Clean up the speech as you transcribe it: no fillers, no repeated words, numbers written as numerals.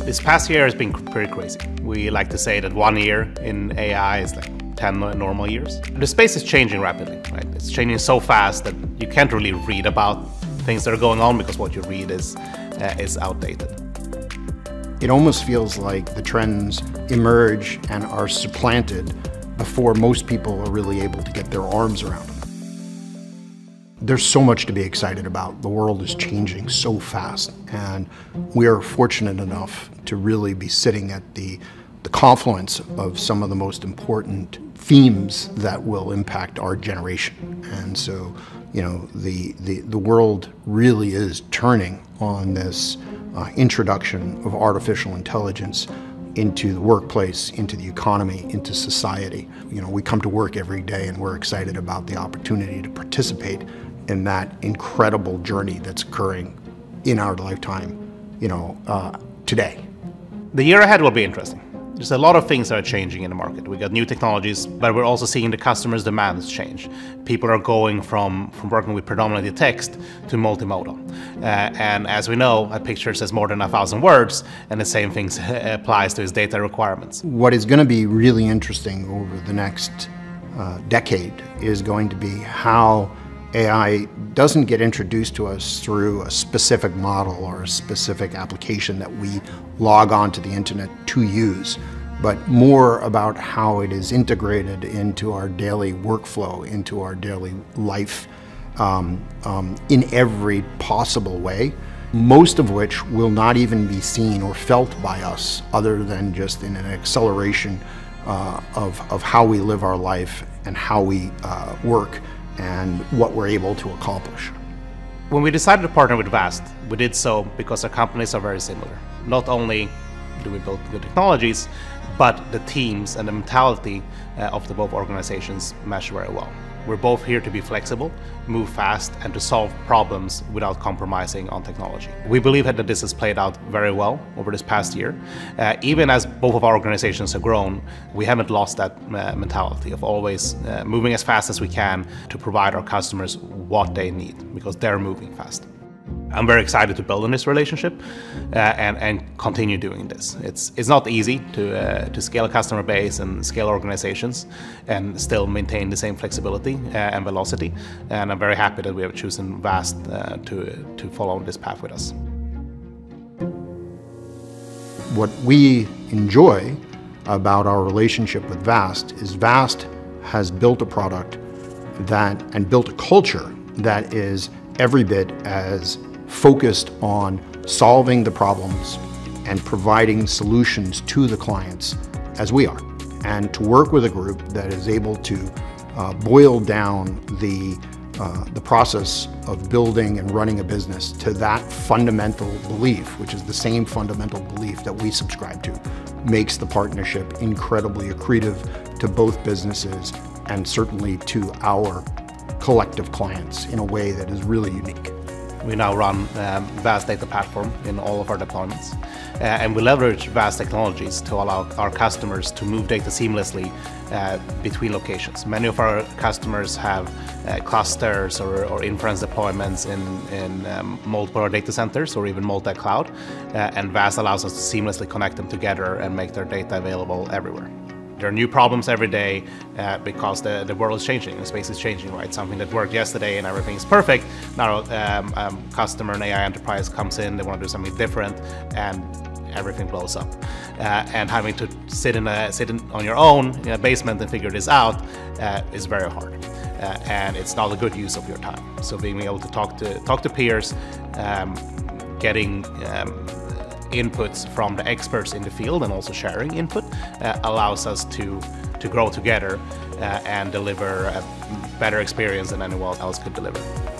This past year has been pretty crazy. We like to say that 1 year in AI is like 10 normal years. The space is changing rapidly, right? It's changing so fast that you can't really read about things that are going on because what you read is outdated. It almost feels like the trends emerge and are supplanted before most people are really able to get their arms around them. There's so much to be excited about. The world is changing so fast, and we are fortunate enough to really be sitting at the confluence of some of the most important themes that will impact our generation. And so, you know, the world really is turning on this introduction of artificial intelligence into the workplace, into the economy, into society. You know, we come to work every day and we're excited about the opportunity to participate in that incredible journey that's occurring in our lifetime, you know, today. The year ahead will be interesting. There's a lot of things that are changing in the market. We got new technologies, but we're also seeing the customers' demands change. People are going from working with predominantly text to multimodal. And as we know, a picture says more than 1,000 words, and the same thing applies to its data requirements. What is going to be really interesting over the next decade is going to be how AI doesn't get introduced to us through a specific model or a specific application that we log on to the internet to use, but more about how it is integrated into our daily workflow, into our daily life, in every possible way, most of which will not even be seen or felt by us other than just in an acceleration of how we live our life and how we work and what we're able to accomplish. When we decided to partner with VAST, we did so because our companies are very similar. Not only do we build good technologies, but the teams and the mentality of the both organizations mesh very well. We're both here to be flexible, move fast, and to solve problems without compromising on technology. We believe that this has played out very well over this past year. Even as both of our organizations have grown, we haven't lost that mentality of always moving as fast as we can to provide our customers what they need, because they're moving fast. I'm very excited to build on this relationship and continue doing this. It's not easy to scale a customer base and scale organizations and still maintain the same flexibility and velocity. And I'm very happy that we have chosen VAST to follow this path with us. What we enjoy about our relationship with VAST is VAST has built a product and built a culture that is every bit as focused on solving the problems and providing solutions to the clients as we are. And to work with a group that is able to boil down the process of building and running a business to that fundamental belief, which is the same fundamental belief that we subscribe to, makes the partnership incredibly accretive to both businesses and certainly to our collective clients in a way that is really unique. We now run VAST Data Platform in all of our deployments, and we leverage VAST technologies to allow our customers to move data seamlessly between locations. Many of our customers have clusters or inference deployments in multiple data centers or even multi-cloud, and VAST allows us to seamlessly connect them together and make their data available everywhere. There are new problems every day because the world is changing, the space is changing, right? Something that worked yesterday and everything is perfect. Now customer and AI enterprise comes in, they want to do something different, and everything blows up. And having to sit on your own in a basement and figure this out is very hard. And it's not a good use of your time. So being able to talk to peers, getting inputs from the experts in the field and also sharing input allows us to grow together and deliver a better experience than anyone else could deliver.